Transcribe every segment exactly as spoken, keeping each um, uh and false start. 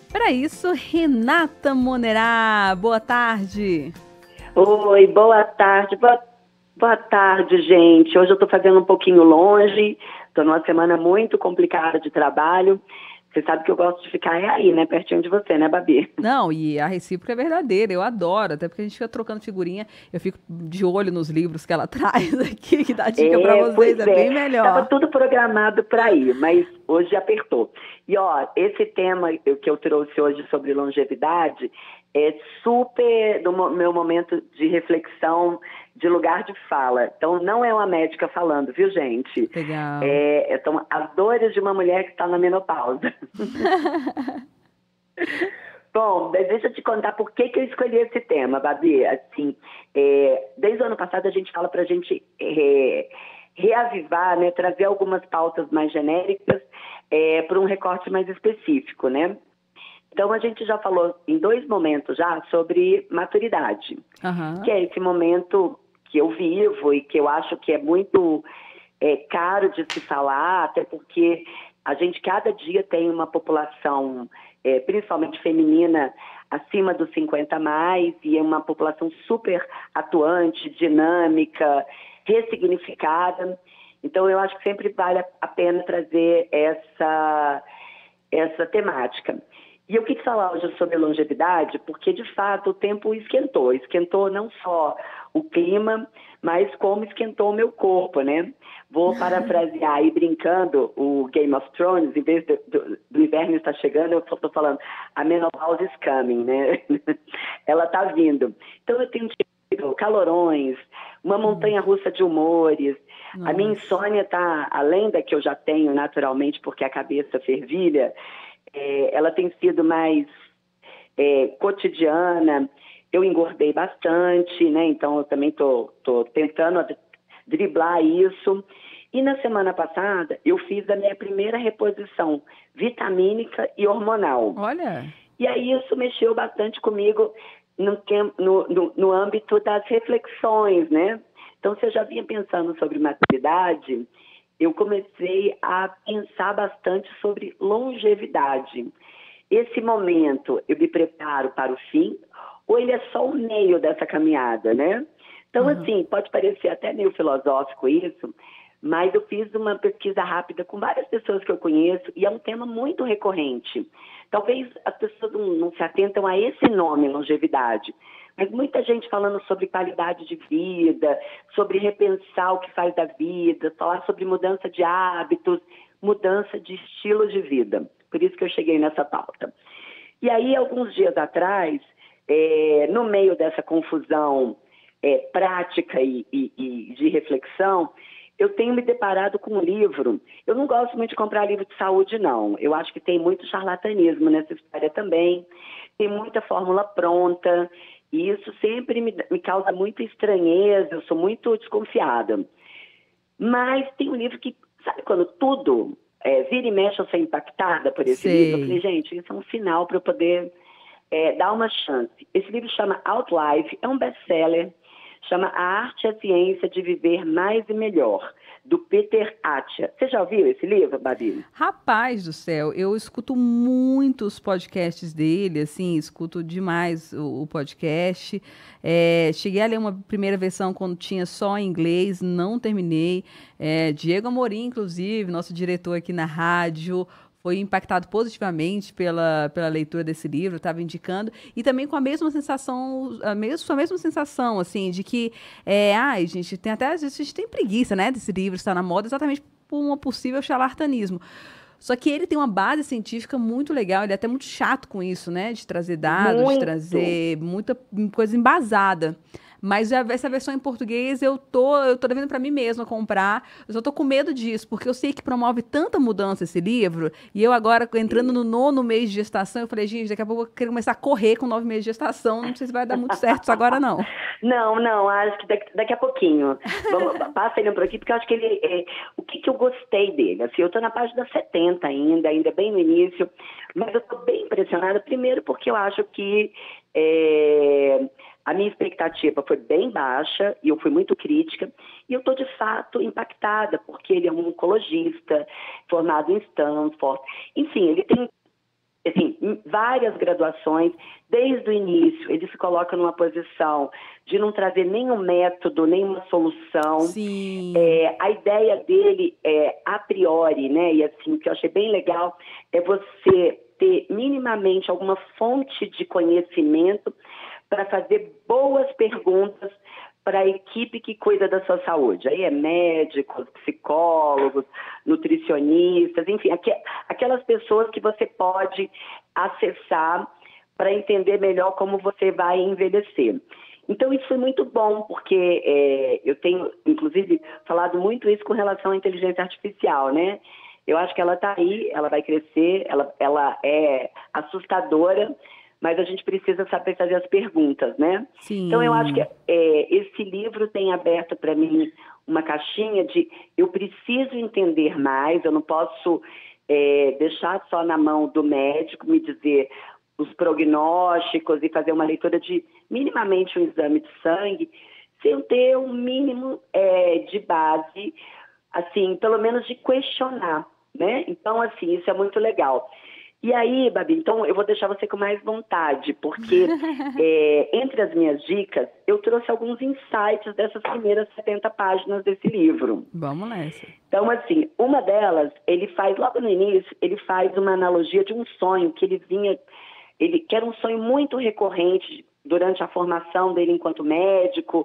Para isso, Renata Monerá, boa tarde. Oi, boa tarde. Boa, boa tarde, gente. Hoje eu estou fazendo um pouquinho longe, estou numa semana muito complicada de trabalho. Você sabe que eu gosto de ficar aí, né? Pertinho de você, né, Babi? Não, e a recíproca é verdadeira, eu adoro, até porque a gente fica trocando figurinha, eu fico de olho nos livros que ela traz aqui, que dá dica para É, vocês, pois é bem é. Estava melhor. tudo programado para ir, mas hoje apertou. E, ó, esse tema que eu trouxe hoje sobre longevidade é super do meu momento de reflexão, de lugar de fala. Então, não é uma médica falando, viu, gente? Legal. É, são as dores de uma mulher que está na menopausa. Bom, deixa eu te contar por que, que eu escolhi esse tema, Babi. Assim, é, desde o ano passado a gente fala para a gente é, reavivar, né, trazer algumas pautas mais genéricas é, para um recorte mais específico, né? Então a gente já falou em dois momentos já sobre maturidade, que Aham. é esse momento que eu vivo e que eu acho que é muito é, caro de se falar, até porque a gente cada dia tem uma população, é, principalmente feminina, acima dos cinquenta a mais, e é uma população super atuante, dinâmica, ressignificada. Então, eu acho que sempre vale a pena trazer essa, essa temática. E eu quis falar hoje sobre longevidade porque, de fato, o tempo esquentou. Esquentou não só o clima, mas como esquentou o meu corpo, né? Vou parafrasear aí, brincando, o Game of Thrones, em vez do, do, do inverno estar chegando, eu estou falando, a menopause is coming, né? Ela está vindo. Então, eu tenho tido calorões, uma montanha-russa de humores. A minha Nossa. insônia está, além da que eu já tenho naturalmente, porque a cabeça fervilha, é, ela tem sido mais é, cotidiana. Eu engordei bastante, né? Então eu também tô, tô tentando driblar isso. E na semana passada eu fiz a minha primeira reposição vitamínica e hormonal. Olha. E aí isso mexeu bastante comigo no, no, no, no âmbito das reflexões, né? Então, se eu já vinha pensando sobre maturidade, eu comecei a pensar bastante sobre longevidade. Esse momento, eu me preparo para o fim, ou ele é só o meio dessa caminhada, né? Então, Aham. assim, pode parecer até meio filosófico isso, mas eu fiz uma pesquisa rápida com várias pessoas que eu conheço e é um tema muito recorrente. Talvez as pessoas não, não se atentam a esse nome, longevidade, mas muita gente falando sobre qualidade de vida, sobre repensar o que faz da vida, falar sobre mudança de hábitos, mudança de estilo de vida. Por isso que eu cheguei nessa pauta. E aí, alguns dias atrás, é, no meio dessa confusão é, prática e, e, e de reflexão, eu tenho me deparado com um livro. Eu não gosto muito de comprar livro de saúde, não. Eu acho que tem muito charlatanismo nessa história também. Tem muita fórmula pronta. E isso sempre me, me causa muita estranheza. Eu sou muito desconfiada. Mas tem um livro que, sabe quando tudo é, vira e mexe, eu sou impactada por esse livro? Eu falei, Sei. gente, isso é um sinal para eu poder é, dar uma chance. Esse livro chama Outlife, é um best-seller. Chama A Arte e a Ciência de Viver Mais e Melhor, do Peter Attia. Você já ouviu esse livro, Babi? Rapaz do céu, eu escuto muitos podcasts dele, assim, escuto demais o, o podcast. É, cheguei a ler uma primeira versão quando tinha só em inglês, não terminei. É, Diego Amorim, inclusive, nosso diretor aqui na rádio, foi impactado positivamente pela, pela leitura desse livro, estava indicando, e também com a mesma sensação, a mesma, a mesma sensação, assim, de que, é, ai, gente, tem até, às vezes, a gente tem preguiça, né, desse livro estar na moda, exatamente por um possível charlatanismo. Só que ele tem uma base científica muito legal, ele é até muito chato com isso, né, de trazer dados, de Muito. trazer muita coisa embasada. Mas a- essa versão em português eu tô, eu tô devendo para mim mesma comprar. Eu só tô com medo disso, porque eu sei que promove tanta mudança esse livro. E eu agora, entrando no nono mês de gestação, eu falei, gente, daqui a pouco eu quero começar a correr com nove meses de gestação. Não sei se vai dar muito certo isso agora, não. Não, não, acho que daqui, daqui a pouquinho. Vamos, passa ele por aqui, porque eu acho que ele. É, o que, que eu gostei dele? Assim, eu estou na página setenta ainda, ainda bem no início, mas eu estou bem impressionada, primeiro porque eu acho que é, a minha expectativa foi bem baixa e eu fui muito crítica, e eu estou de fato impactada, porque ele é um oncologista, formado em Stanford. Enfim, ele tem assim, várias graduações, desde o início, ele se coloca numa posição de não trazer nenhum método, nenhuma solução. Sim. É, a ideia dele é, a priori, né, e assim, o que eu achei bem legal, é você ter minimamente alguma fonte de conhecimento para fazer boas perguntas para a equipe que cuida da sua saúde. Aí é médicos, psicólogos, nutricionistas, enfim, aqu aquelas pessoas que você pode acessar para entender melhor como você vai envelhecer. Então, isso foi muito bom, porque é, eu tenho, inclusive, falado muito isso com relação à inteligência artificial, né? Eu acho que ela está aí, ela vai crescer, ela, ela é assustadora, mas a gente precisa saber fazer as perguntas, né? Sim. Então, eu acho que é, esse livro tem aberto para mim uma caixinha de eu preciso entender mais, eu não posso é, deixar só na mão do médico me dizer os prognósticos e fazer uma leitura de minimamente um exame de sangue, sem eu ter um mínimo é, de base, assim, pelo menos de questionar, né? Então, assim, isso é muito legal. E aí, Babi, então eu vou deixar você com mais vontade, porque é, entre as minhas dicas, eu trouxe alguns insights dessas primeiras setenta páginas desse livro. Vamos nessa. Então, assim, uma delas, ele faz, logo no início, ele faz uma analogia de um sonho que ele vinha, ele, que era um sonho muito recorrente durante a formação dele enquanto médico,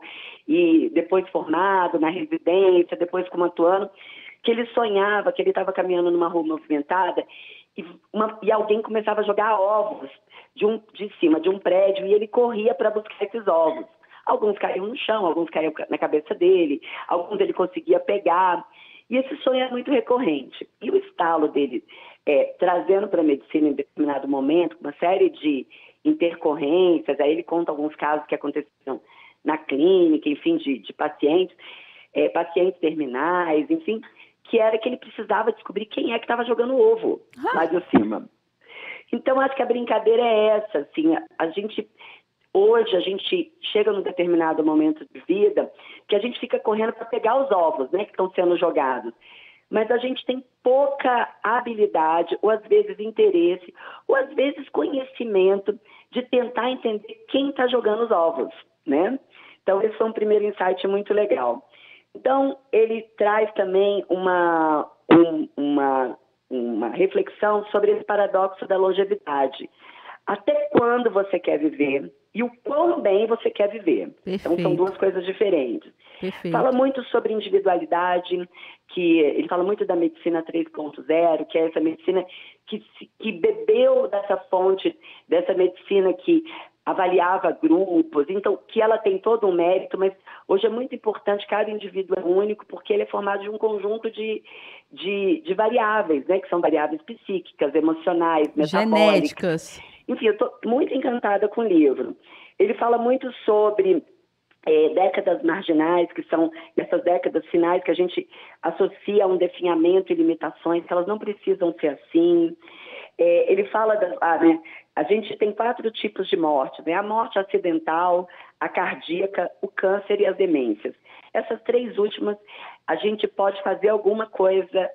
e depois formado na residência, depois como atuando, que ele sonhava que ele estava caminhando numa rua movimentada, E, uma, e alguém começava a jogar ovos de, um, de cima de um prédio e ele corria para buscar esses ovos. Alguns caíam no chão, alguns caíam na cabeça dele, alguns ele conseguia pegar. E esse sonho é muito recorrente. E o estalo dele, é, trazendo para a medicina em determinado momento, uma série de intercorrências, aí ele conta alguns casos que aconteceram na clínica, enfim, de, de pacientes, é, pacientes terminais, enfim, que era que ele precisava descobrir quem é que estava jogando ovo lá de cima. Então, acho que a brincadeira é essa, assim, a, a gente, hoje a gente chega num determinado momento de vida que a gente fica correndo para pegar os ovos, né, que estão sendo jogados. Mas a gente tem pouca habilidade, ou às vezes interesse, ou às vezes conhecimento de tentar entender quem está jogando os ovos, né? Então, esse foi um primeiro insight muito legal. Então, ele traz também uma, um, uma, uma reflexão sobre esse paradoxo da longevidade. Até quando você quer viver e o quão bem você quer viver. Perfeito. Então, são duas coisas diferentes. Perfeito. Fala muito sobre individualidade, que ele fala muito da medicina três ponto zero, que é essa medicina que, que bebeu dessa fonte, dessa medicina que avaliava grupos, então que ela tem todo um mérito, mas hoje é muito importante, cada indivíduo é único, porque ele é formado de um conjunto de, de, de variáveis, né, que são variáveis psíquicas, emocionais, metabólicas. Genéticas. Enfim, eu estou muito encantada com o livro. Ele fala muito sobre é, décadas marginais, que são essas décadas finais que a gente associa a um definhamento e limitações, que elas não precisam ser assim. É, ele fala, da, ah, né, a gente tem quatro tipos de morte, né? A morte acidental, a cardíaca, o câncer e as demências. Essas três últimas, a gente pode fazer alguma coisa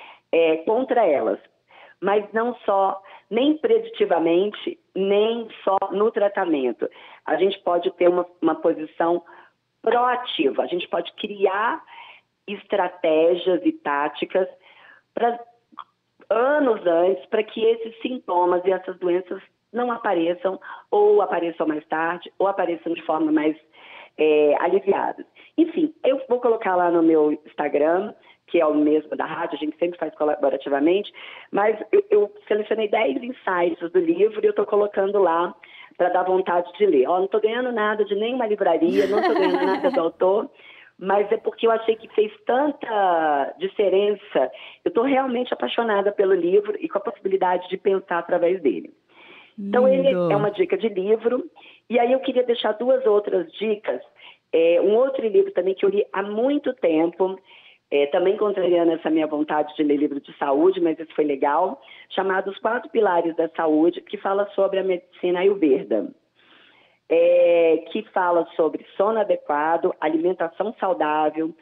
é, contra elas, mas não só, nem preditivamente, nem só no tratamento. A gente pode ter uma, uma posição proativa, a gente pode criar estratégias e táticas para anos antes, para que esses sintomas e essas doenças não apareçam, ou apareçam mais tarde, ou apareçam de forma mais é, aliviada. Enfim, eu vou colocar lá no meu Instagram, que é o mesmo da rádio, a gente sempre faz colaborativamente, mas eu, eu selecionei dez insights do livro e eu estou colocando lá para dar vontade de ler. Ó, não estou ganhando nada de nenhuma livraria, não estou ganhando nada do autor, mas é porque eu achei que fez tanta diferença. Eu estou realmente apaixonada pelo livro e com a possibilidade de pensar através dele. Então, ele é uma dica de livro. E aí eu queria deixar duas outras dicas. É, um outro livro também que eu li há muito tempo, é, também contrariando essa minha vontade de ler livro de saúde, mas esse foi legal, chamado Os Quatro Pilares da Saúde, que fala sobre a medicina Ayurveda. É, que fala sobre sono adequado, alimentação saudável,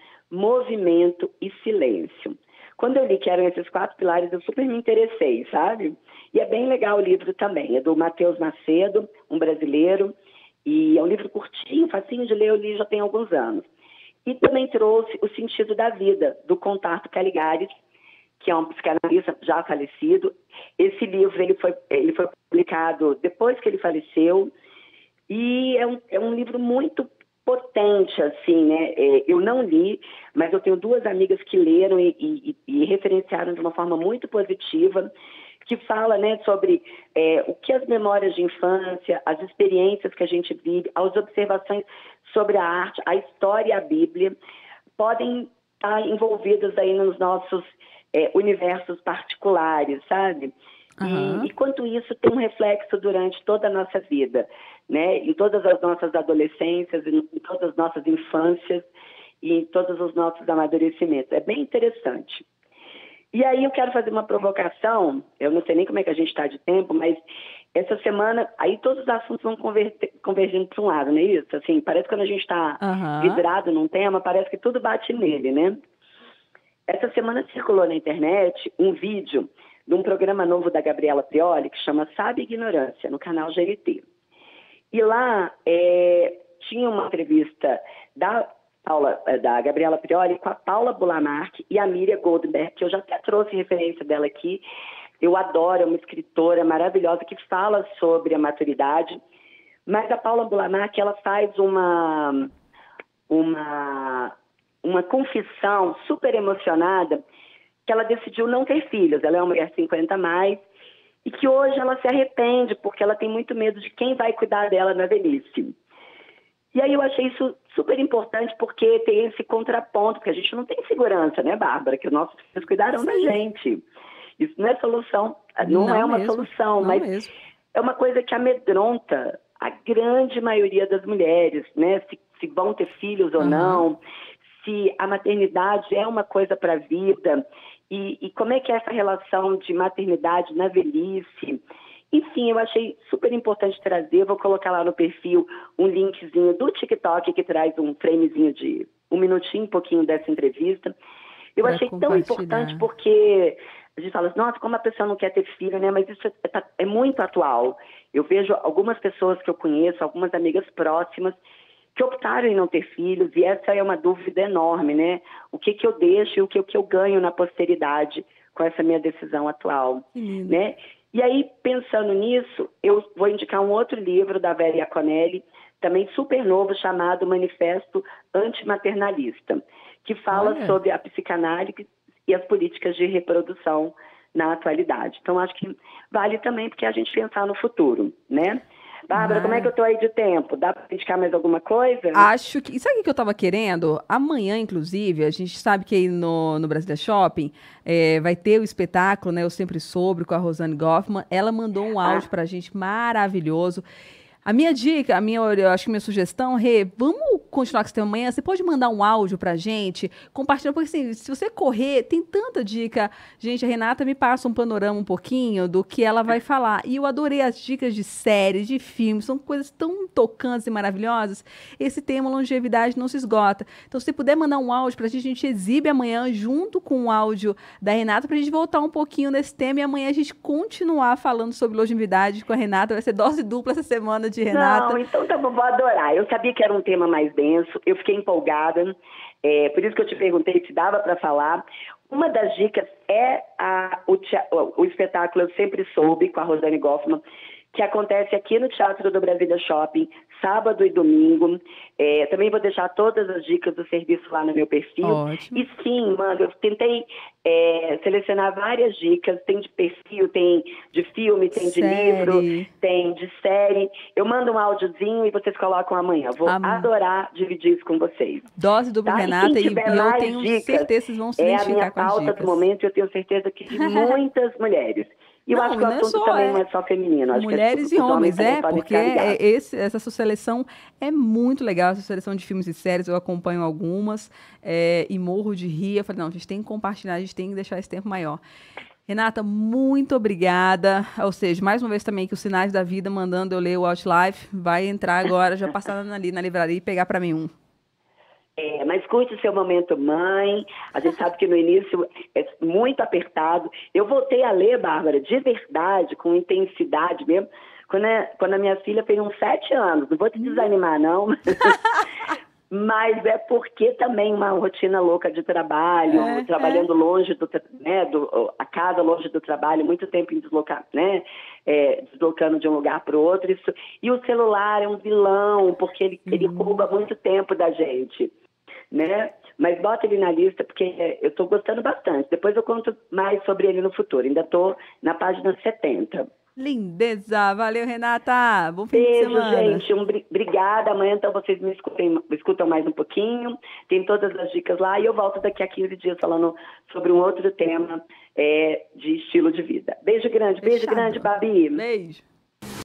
movimento e silêncio. Quando eu li que eram esses quatro pilares, eu super me interessei, sabe? E é bem legal o livro também, é do Matheus Macedo, um brasileiro, e é um livro curtinho, facinho de ler, eu li já tem alguns anos. E também trouxe O Sentido da Vida, do Contarto Caligares, que é um psicanalista já falecido. Esse livro ele foi, ele foi publicado depois que ele faleceu, e é um, é um livro muito potente, assim, né? É, eu não li, mas eu tenho duas amigas que leram e, e, e referenciaram de uma forma muito positiva, que fala, né, sobre é, o que as memórias de infância, as experiências que a gente vive, as observações sobre a arte, a história e a Bíblia podem estar envolvidas aí nos nossos é, universos particulares, sabe? Uhum. E, e quanto isso tem um reflexo durante toda a nossa vida, né? Em todas as nossas adolescências, em todas as nossas infâncias e em todos os nossos amadurecimentos. É bem interessante. E aí eu quero fazer uma provocação, eu não sei nem como é que a gente está de tempo, mas essa semana, aí todos os assuntos vão converter, convergindo para um lado, não é isso? Assim, parece que quando a gente está Uhum. vidrado num tema, parece que tudo bate nele, né? Essa semana circulou na internet um vídeo de um programa novo da Gabriela Prioli, que chama Sabe Ignorância, no canal G N T. E lá é, tinha uma entrevista da, Paula, da Gabriela Prioli com a Paula Bulamark e a Miriam Goldberg, que eu já até trouxe referência dela aqui. Eu adoro, é uma escritora maravilhosa que fala sobre a maturidade. Mas a Paula Bulamark, ela faz uma, uma, uma confissão super emocionada que ela decidiu não ter filhos. Ela é uma mulher cinquenta a mais e que hoje ela se arrepende porque ela tem muito medo de quem vai cuidar dela na velhice. E aí eu achei isso super importante porque tem esse contraponto, porque a gente não tem segurança, né, Bárbara? Que os nossos filhos cuidarão da gente. Isso não é solução, não, não é uma mesmo, solução, não mas mesmo. É uma coisa que amedronta a grande maioria das mulheres, né? Se, se vão ter filhos ou uhum. não, se a maternidade é uma coisa para a vida, e, e como é que é essa relação de maternidade na velhice. Enfim, eu achei super importante trazer, vou colocar lá no perfil um linkzinho do TikTok que traz um framezinho de um minutinho, um pouquinho dessa entrevista. Eu pra achei tão importante porque a gente fala assim, nossa, como a pessoa não quer ter filho, né? Mas isso é, é, é muito atual. Eu vejo algumas pessoas que eu conheço, algumas amigas próximas, que optaram em não ter filhos, e essa é uma dúvida enorme, né? O que que eu deixo e o que, o que eu ganho na posteridade com essa minha decisão atual, né? E aí, pensando nisso, eu vou indicar um outro livro da Vera Iaconelli, também super novo, chamado Manifesto Antimaternalista, que fala Olha. sobre a psicanálise e as políticas de reprodução na atualidade. Então, acho que vale também porque a gente pensar no futuro, né? Bárbara, ah. como é que eu tô aí de tempo? Dá para indicar mais alguma coisa? Acho que... Sabe o que eu tava querendo? Amanhã, inclusive, a gente sabe que aí no, no Brasília Shopping é, vai ter o espetáculo, né? Eu Sempre Soube, com a Rosane Goffman. Ela mandou um áudio ah. pra gente maravilhoso. A minha dica, a minha, eu acho que minha sugestão, Rê, vamos continuar com esse tema amanhã. Você pode mandar um áudio pra gente, compartilhar, porque assim, se você correr, tem tanta dica. Gente, a Renata me passa um panorama um pouquinho do que ela vai falar. E eu adorei as dicas de séries, de filmes, são coisas tão tocantes e maravilhosas. Esse tema, longevidade, não se esgota. Então, se você puder mandar um áudio pra gente, a gente exibe amanhã, junto com o áudio da Renata, pra gente voltar um pouquinho nesse tema e amanhã a gente continuar falando sobre longevidade com a Renata. Vai ser dose dupla essa semana de Renata. Não, então tá bom, vou adorar. Eu sabia que era um tema mais denso, eu fiquei empolgada, é, por isso que eu te perguntei se dava para falar. Uma das dicas é a, o, o espetáculo Eu Sempre Soube, com a Rosane Goffman, que acontece aqui no Teatro do Brasília Shopping, sábado e domingo. É, também vou deixar todas as dicas do serviço lá no meu perfil. Ótimo. E sim, mano, eu tentei é, selecionar várias dicas. Tem de perfil, tem de filme, tem de série. livro, tem de série. Eu mando um áudiozinho e vocês colocam amanhã. Vou Am... adorar dividir isso com vocês. Dose dupla, tá? Renata, e, e eu tenho dicas, certeza que vocês vão se é identificar com as dicas. É a minha pauta do momento e eu tenho certeza que de muitas mulheres. E eu não, acho que o assunto só, também é... não é só feminino. Acho Mulheres que e homens, homens é, porque é, esse, essa sua seleção é muito legal, essa seleção de filmes e séries, eu acompanho algumas é, e morro de rir. Eu falei, não, a gente tem que compartilhar, a gente tem que deixar esse tempo maior. Renata, muito obrigada. Ou seja, mais uma vez também que os Sinais da Vida mandando eu ler o Outlife, vai entrar agora, já passar ali na livraria e pegar para mim um. É, mas curte o seu momento mãe. A gente sabe que no início é muito apertado. Eu voltei a ler, Bárbara, de verdade, com intensidade mesmo, quando a, quando a minha filha fez uns sete anos. Não vou te desanimar, não. Mas é porque também uma rotina louca de trabalho, É, trabalhando é. longe do, né, do, a casa longe do trabalho, muito tempo em deslocar, né, é, deslocando de um lugar para o outro. Isso, e o celular é um vilão, porque ele, ele rouba muito tempo da gente, né? Mas bota ele na lista, porque eu estou gostando bastante. Depois eu conto mais sobre ele no futuro. Ainda estou na página setenta. Lindeza. Valeu, Renata. Bom fim de Beijo, semana. gente. Um, bri- obrigada. Amanhã, então, vocês me escutem, me escutam mais um pouquinho. Tem todas as dicas lá. E eu volto daqui a quinze dias falando sobre um outro tema é, de estilo de vida. Beijo grande. Beijo Fechado. grande, Babi. Beijo.